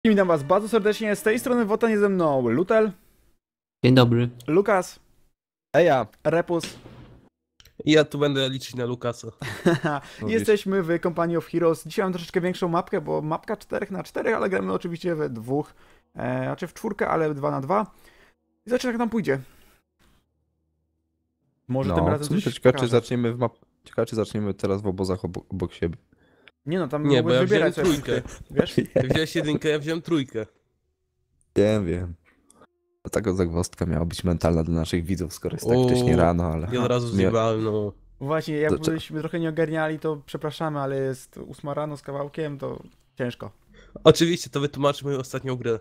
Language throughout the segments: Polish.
Witam was bardzo serdecznie, z tej strony Wotan, jest ze mną Lutel, Dzień dobry. Lukas, Eja! Repus. I ja tu będę liczyć na Lukasa. Jesteśmy w Company of Heroes. Dzisiaj mam troszeczkę większą mapkę, bo mapka 4x4, ale gramy oczywiście we dwóch. Znaczy w czwórkę, ale 2x2. I zobaczymy jak nam pójdzie. Może tym razem coś ciekawe, pokażę. ciekawe, czy zaczniemy teraz w obozach obok siebie. Nie no, tam Nie, bo mogłeś ja wybierać wziąłem sobie trójkę. punkty, wiesz? Ty wziąłeś jedynkę, ja wziąłem trójkę. Wiem. To taka zagwozdka miała być mentalna dla naszych widzów, skoro jest tak wcześnie rano, ale... Ja od razu zjebałem, no. Właśnie, jakbyśmy trochę nie ogarniali, to przepraszamy, ale jest 8 rano z kawałkiem, to ciężko. Oczywiście, to wytłumaczy moją ostatnią grę.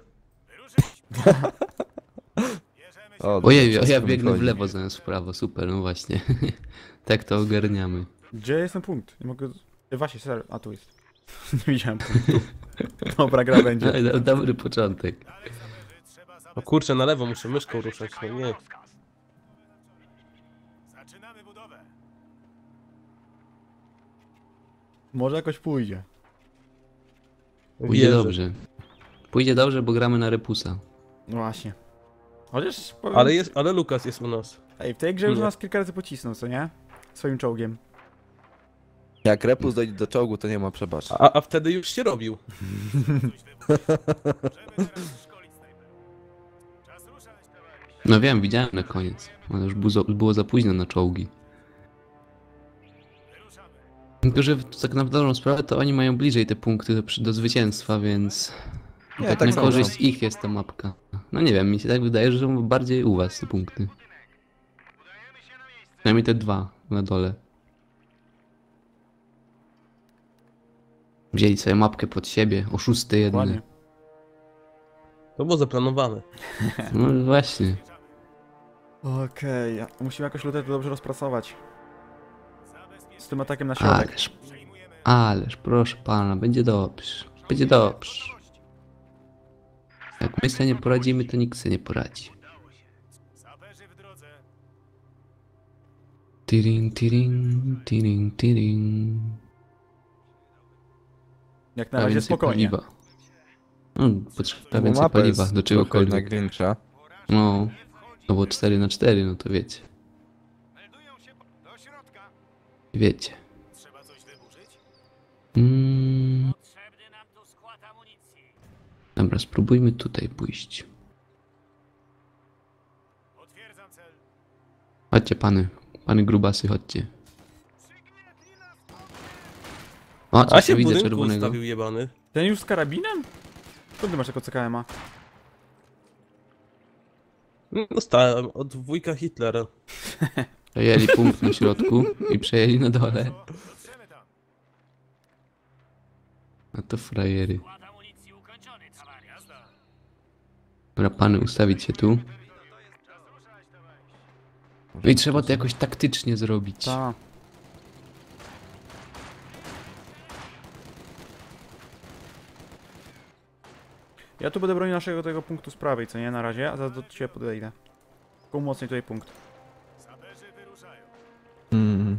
Ojej, wszystko ja mi biegnę w chodzi. lewo zamiast w prawo, super, no właśnie. Tak to ogarniamy. Gdzie jest ten punkt? Nie mogę... Właśnie, serio, a tu jest. Nie widziałem punktu. Dobra, gra będzie. Dobry początek. O kurczę, na lewo muszę myszką ruszać, no nie. Zaczynamy budowę. Może jakoś pójdzie. Pójdzie Wierzę. dobrze. Pójdzie dobrze, bo gramy na Repusa. No właśnie. Chociaż powiem... Ale Lukas jest u nas. Ej, w tej grze już Nie. nas kilka razy pocisnął, co nie? Swoim czołgiem. Jak Repus dojdzie do czołgu, to nie ma przebacz. A wtedy już się robił. Możemy teraz szkolić snajperów. Czas ruszać, towarzysz. No wiem, widziałem na koniec. Ale już było za późno na czołgi. Wyruszamy. Tylko, że tak na dobrą sprawę, to oni mają bliżej te punkty do zwycięstwa, więc... Nie, tak tak na samo. korzyść ich jest ta mapka. No nie wiem, mi się tak wydaje, że są bardziej u was te punkty. Przynajmniej te dwa na dole. Wzięli sobie mapkę pod siebie, oszusty jedne. Ładnie. To było zaplanowane. No właśnie. Okej, musimy jakoś lutę to dobrze rozpracować. Z tym atakiem na środek. Ależ, proszę pana, będzie dobrze. Będzie dobrze. Jak my sobie nie poradzimy, to nikt sobie nie poradzi. Saperzy w drodze. Tiring, tiring, tiring, tiring. Jak na razie spokojnie. Paliwa. No, potrzeba Bo więcej mapa paliwa jest do trochę czegokolwiek. jednak większa. No, no bo 4x4, no to wiecie. Meldują się do środka. Wiecie. Trzeba coś wyburzyć? Potrzebny nam tu skład amunicji. Dobra, spróbujmy tutaj pójść. Potwierdzam cel. Chodźcie pany grubasy, chodźcie. O, A coś się tu w widzę budynku czerwonego. ustawił jebany. Ten już z karabinem? Skąd ty masz tego CKM-a? Dostałem od wujka Hitlera. Przejęli punkt na środku i przejęli na dole. Dotrzemy tam. A to frajery. Skład amunicji ukończony, towarzysz. Jazda. Dobra, pany ustawić się tu. Czas ruszać, towarzysz. No i trzeba to jakoś taktycznie zrobić. Ta. Ja tu będę bronił naszego tego punktu z prawej, co nie? Na razie, a zaraz do ciebie podejdę. Tylko umocnij tutaj punkt. Saperzy wyruszają. Mm.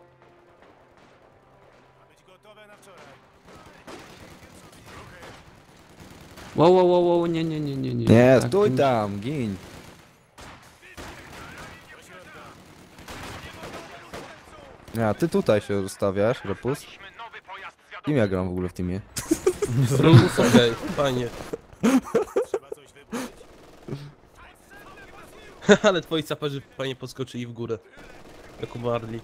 Ma być gotowe na wczoraj. Wow, nie. Nie, Tak, stój tam, gin. A ty tutaj się rozstawiasz, Repus? Kim ja gram w ogóle w teamie? Okej, fajnie. Trzeba coś wyburzyć. Ale twoi saperzy fajnie podskoczyli w górę. Jak umarli.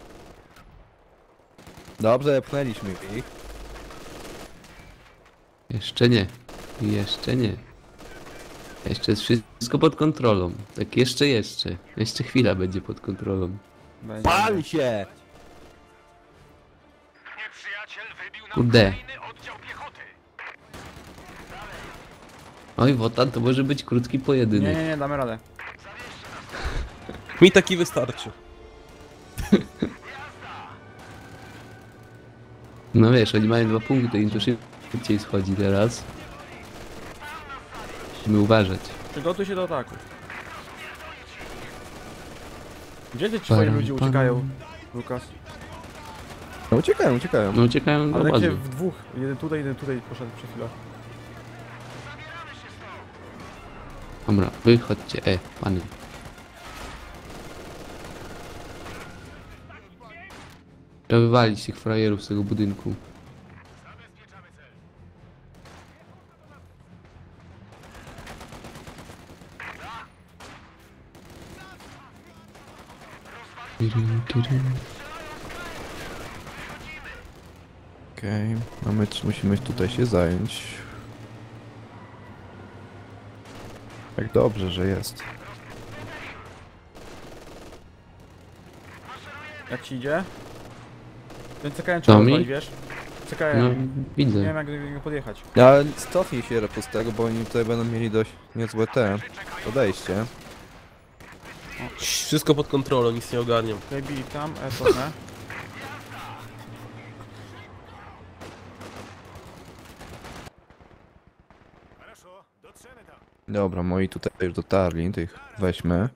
Dobrze, pchnęliśmy ich. Jeszcze nie. Jeszcze nie. Jeszcze jest wszystko pod kontrolą. Tak jeszcze. Jeszcze chwila będzie pod kontrolą. Będzie. Pal się! Nieprzyjaciel wybił nam Kurde. kolejny oddział piechoty. Oj, Wotan, to może być krótki Nie, pojedynek. nie, damy radę. Mi taki wystarczy. No wiesz, oni mają 2 punkty i to szybciej schodzi teraz. Musimy uważać. Przygotuj się do ataku. Gdzie ci twoi ludzie uciekają, Lukas? No uciekają. No uciekają do Ale gdzie bazy. w dwóch? Jeden tutaj poszedł przez chwilę. Dobra, wychodźcie, pany. Trzeba wywalić tych frajerów z tego budynku. Okej, a my musimy tutaj się zająć. Jak dobrze, że jest. Jak ci idzie? Więc CKM To trzeba mi? odpalić, wiesz? CKM. No, Nie widzę. wiem jak do niego podjechać. Ale cofnij się Repus tego, bo oni tutaj będą mieli dość niezłe podejście. Wszystko pod kontrolą, nic nie ogarniam. Baby tam, cofnę. Хорошо, dotrzemy tam. Dobra, moi tutaj już dotarli, tych weźmy.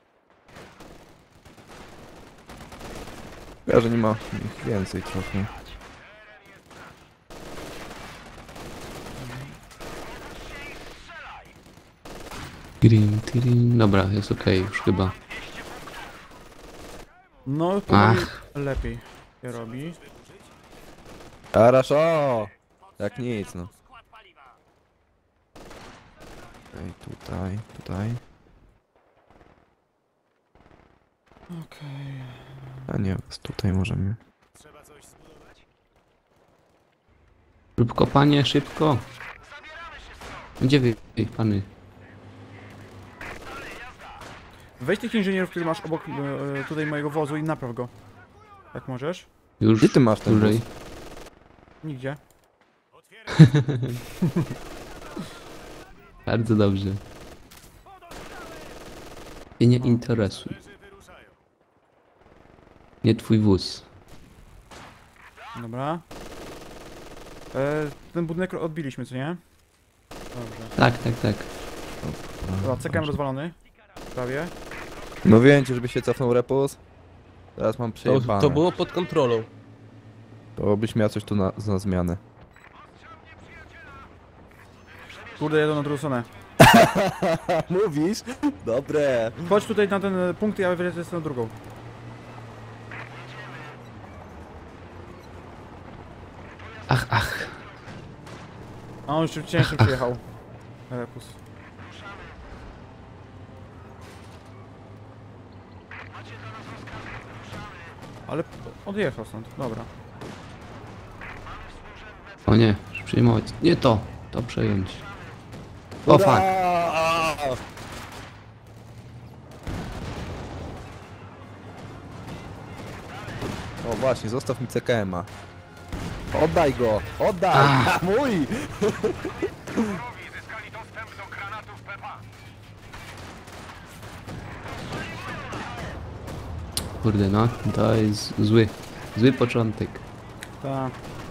Ja, że nie ma ich więcej trochę. Green. Dobra, jest okej już chyba. No, powoli Ach. lepiej się robi. Хорошо! Jak nic, no. Okej, tutaj. Okej. A nie, tutaj możemy. Trzeba coś zbudować? Szybko, panie, szybko. Gdzie wy, pany? Weź tych inżynierów, który masz obok tutaj mojego wozu i napraw go. Jak możesz? Już Gdzie ty masz ten dłużej. wóz? Nigdzie. Otwieraj. Bardzo dobrze. Mnie nie interesuj. Leży wyruszają. Nie twój wóz. Dobra. Ten budynek odbiliśmy, co nie? Dobrze. Tak. Dobra, CKM rozwalony. Prawie. No wiem ci, żeby się cofnął Repus. Teraz mam przejebane. To było pod kontrolą. To byś miał coś tu na zmianę. Kurde, jedą na drugą stronę. Mówisz? Dobre. Chodź tutaj na ten punkt, ja wylecę na drugą. Ach. A on już cięższy przyjechał. Repus. Ale odjechał stąd, dobra. O nie, przyjmować. Nie to przejąć. O fuck. O właśnie, zostaw mi CKM-a. Oddaj go! Oddaj! Mój! Wrogowie zyskali dostęp do granatów Pepa. Kurde no, to jest zły początek. Tak.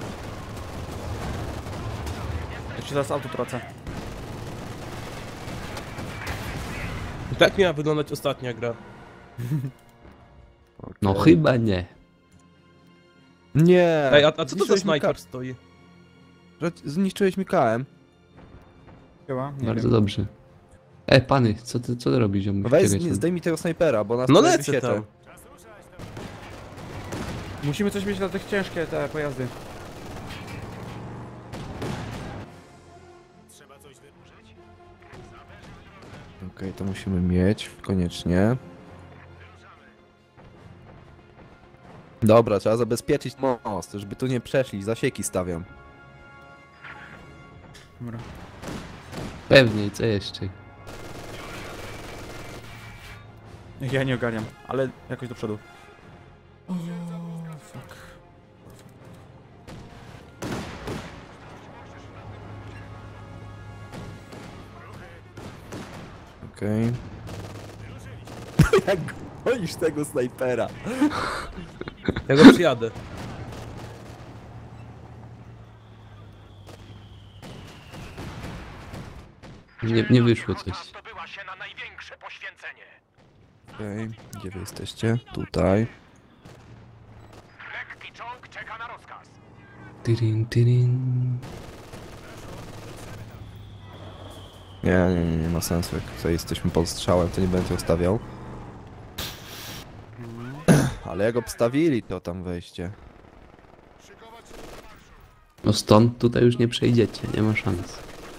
Jeszcze teraz auto tracę. I tak miała wyglądać ostatnia gra. No chyba nie. Nie! Ej, a co to za Zniszczyłeś mi snajper stoi? Zniszczyłeś mi KM. Chyba, nie Bardzo wiem. dobrze. Pany, co ty robisz, ziomuś? Weź, Czekaj, co- zdejmij mi tego snajpera, bo nas No tutaj lecę wysieczę. tam. Czas ruszać tam. Musimy coś mieć na tych ciężkie te pojazdy. Trzeba coś wyburzyć? Okej, to musimy mieć, koniecznie. Dobra, trzeba zabezpieczyć most, żeby tu nie przeszli, zasieki stawiam. Dobra. Pewnie, co jeszcze? Ja nie ogarniam, ale jakoś do przodu. O, fuck. Okej. Jak gonisz tego snajpera? Ja go przyjadę. Nie wyszło coś. Piechota zdobyła się na największe poświęcenie. Okej, gdzie wy jesteście? Tutaj. Lekki czołg czeka na rozkaz. Tyrin. Nie ma sensu. Jak tutaj jesteśmy pod strzałem, to nie będę ustawiał. Ale jak obstawili, to tam wejście. No stąd tutaj już nie przejdziecie, nie ma szans.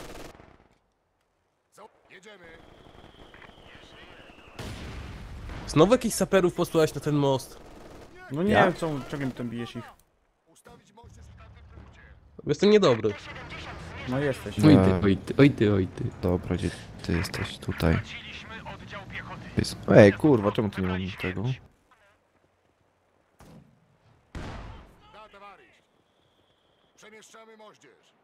Znowu jakichś saperów posłałeś na ten most. No nie Ja? wiem, co, czego mi tam bijesz ich. Jestem niedobry. No jesteś. Oj ty, oj ty, oj ty, oj ty. Dobra, gdzie ty jesteś? Tutaj. Straciliśmy oddział piechoty. Ej, kurwa, czemu tu nie mam tego? Przemieszczamy moździerz.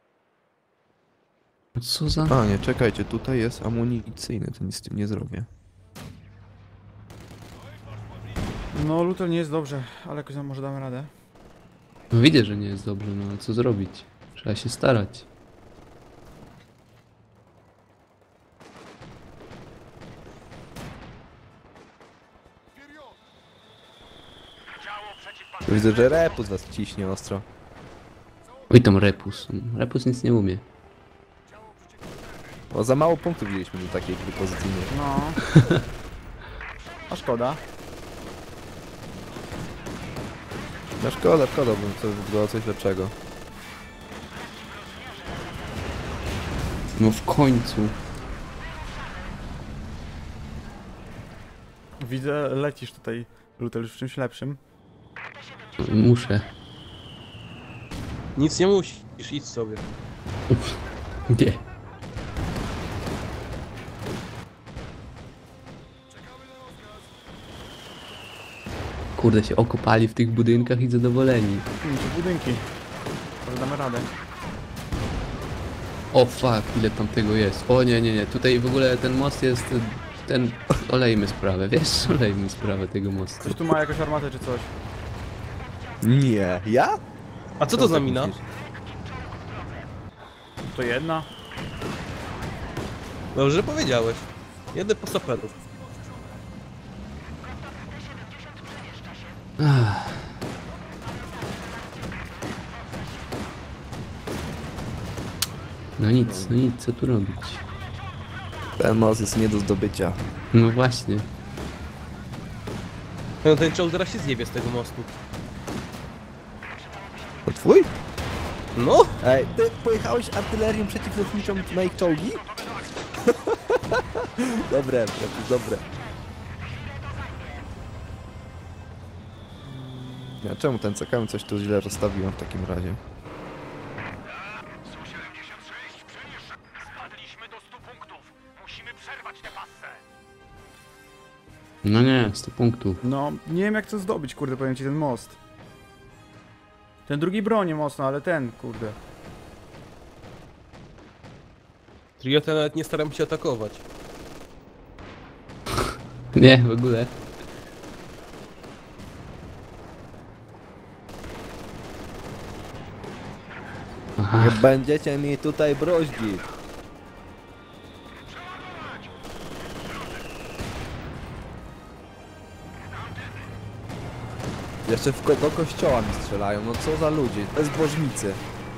Co za... A nie, czekajcie, tutaj jest amunicyjny, to nic z tym nie zrobię. No Luther nie jest dobrze, ale jakoś tam może damy radę. No widzę, że nie jest dobrze, no ale co zrobić? Trzeba się starać. Działo przeciwpancerne. Widzę, że repus was ciśnie ostro. Oj tam Repus. Repus nic nie umie. O, za mało punktów wzięliśmy do takiej gry pozycyjnej. No. A szkoda. No szkoda, bym to było coś lepszego. No w końcu. Widzę, lecisz tutaj, Luther, już w czymś lepszym. Muszę. Nic nie musisz, idź sobie. Nie. Kurde, się okopali w tych budynkach i zadowoleni. Te budynki. Może damy radę. O fuck, ile tam tego jest. O nie. Tutaj w ogóle ten most jest... Ten... Olejmy sprawę, wiesz? Olejmy sprawę tego mostu. Ktoś tu ma jakąś armatę czy coś. Nie, ja? A co to za mina? To jedna. Dobrze powiedziałeś. Jedę po saperów. No nic, co tu robić? Ten most jest nie do zdobycia. No właśnie. No ten czołg zaraz się zjebie z tego mostu. To twój? No! Ej, ty pojechałeś artylerią przeciwlotniczą na ich czołgi? Dobre, repus, dobre. Ja, czemu ten CKM coś tu źle rozstawiłem w takim razie? Su-76, przemieszczamy. Spadliśmy do 100 punktów. Musimy przerwać tę passę. No nie, 100 punktów. No, nie wiem jak to zdobyć, kurde, powiem ci, ten most. Ten drugi broni mocno, ale ten, kurde. Ja to nawet nie staram się atakować. Nie, w ogóle. Aha, Nie będziecie mi tutaj broździć. Jeszcze do kościoła mi strzelają, no co za ludzie, bezbożnicy.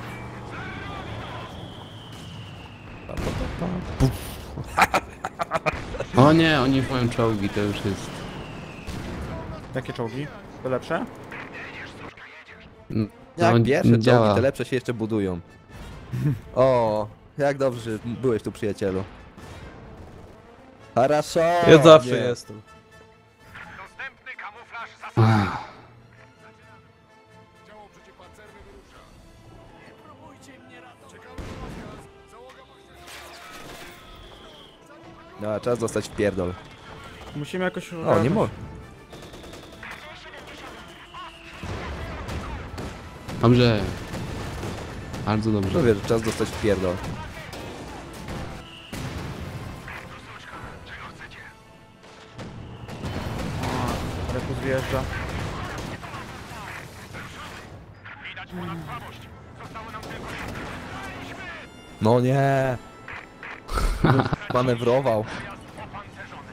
o nie, oni mają czołgi, to już jest... Jakie czołgi? To lepsze? No, Jak pierwsze działa. czołgi, te lepsze się jeszcze budują. O, jak dobrze, że byłeś tu, przyjacielu. Хорошо! Ja zawsze Nie. jestem. Dostępny kamuflaż zasadny. Ach, Działo przeciwpancerne wyrusza. Nie próbujcie mnie ratować. Czekamy na rozkaz. Załoga moździerza. No, czas dostać w pierdol. Musimy jakoś... O, nie mogę. dobrze. Bardzo dobrze. Mówię, że czas dostać w pierdol. Repus wjeżdża. Widać ponad słabość. Zostało nam tylko No nie! Manewrował. pojazd opancerzony.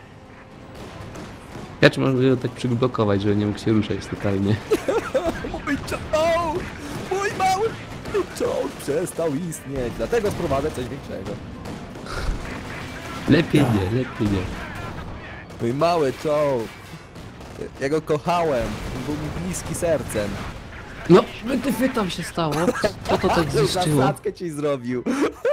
Ja czy można go tak przyblokować, że nie mógł się ruszać totalnie. Mój czołg! Mój mały czołg przestał istnieć, dlatego sprowadzę coś większego. Lepiej nie, lepiej nie. Mój mały czołg. Ja go kochałem. Był mi bliski sercem. No, wy tam się stało? Co to tak zniszczyło? Zasadzkę ci zrobił.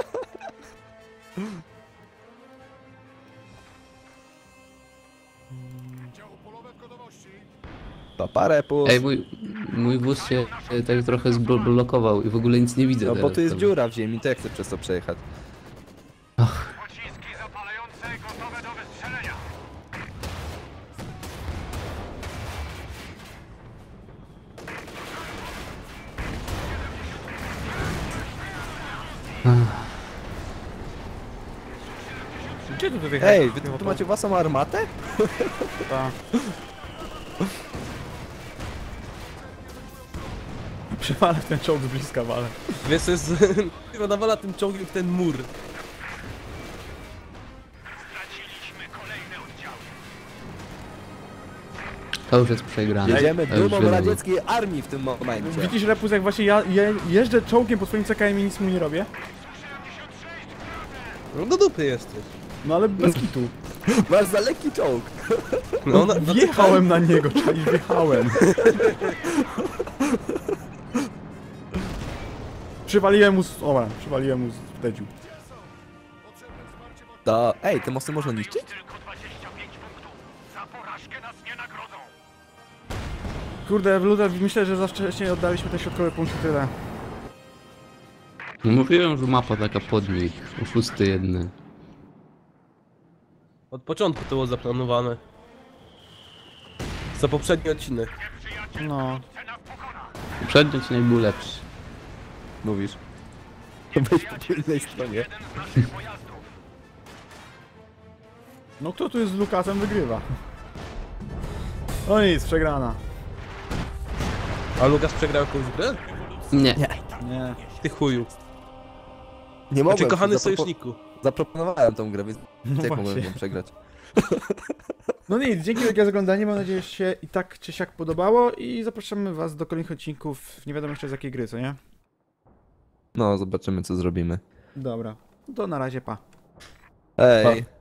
Działo polowe w gotowości. Paparepus. Ej, mój wóz się tak trochę zblokował i w ogóle nic nie widzę No bo teraz tu jest tam. dziura w ziemi, to jak chcę przez to przejechać? Pociski zapalające gotowe do wystrzelenia. Gdzie tu wyjechałeś? Ej, wy tu macie własną armatę? Ta. Przewalę ten czołg z bliska, wale. Wiesz, to jest... Chyba nawala tym czołgiem w ten mur. Straciliśmy kolejne oddziały. To już jest przegrane. Jedziemy To już dumą wiadomo. radzieckiej armii w tym momencie. Widzisz, Repus, jak właśnie ja jeżdżę czołgiem po swoim CKM i nic mu nie robię? No do dupy jesteś. No ale bez kitu. Masz za lekki czołg. No, Wjechałem na niego, czyli wjechałem. Przywaliłem mu z... Dobra, przywaliłem mu z dedziu. To... Ej, te mosty można niszczyć? Tylko 25 punktów. Za porażkę nas nie nagrodzą. Kurde, Luda, myślę, że za wcześnie oddaliśmy te środkowe punkty, tyle. No mówiłem, że mapa taka podnik. Oszusty jedne. Od początku to było zaplanowane. Za poprzedni odcinek. No. Poprzedni odcinek był lepszy. Mówisz. Weź po tylnej stronie. No kto tu jest z Lukasem, wygrywa. No nic, przegrana. A Lukas przegrał jakąś grę? Nie. Nie. Ty chuju. Nie mogłem. Znaczy, kochany zapropo- sojuszniku. Zaproponowałem tą grę, więc No jak właśnie. mogłem ją przegrać? No nic, dzięki wielkie za oglądanie, mam nadzieję, że się i tak czy siak podobało i zapraszamy was do kolejnych odcinków, nie wiadomo jeszcze z jakiej gry, co nie? No, zobaczymy co zrobimy. Dobra, to na razie, pa. Ej.